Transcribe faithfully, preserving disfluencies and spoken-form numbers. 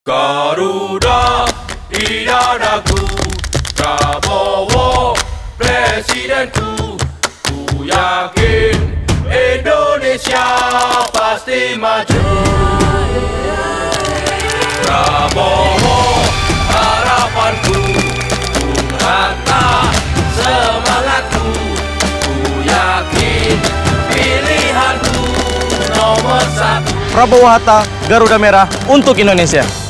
Garuda di dadaku, Prabowo presidenku. Ku yakin Indonesia pasti maju. Prabowo harapanku, Bung Hatta semangatku. Ku yakin pilihanku nomor satu. Prabowo Hatta, Garuda Merah untuk Indonesia.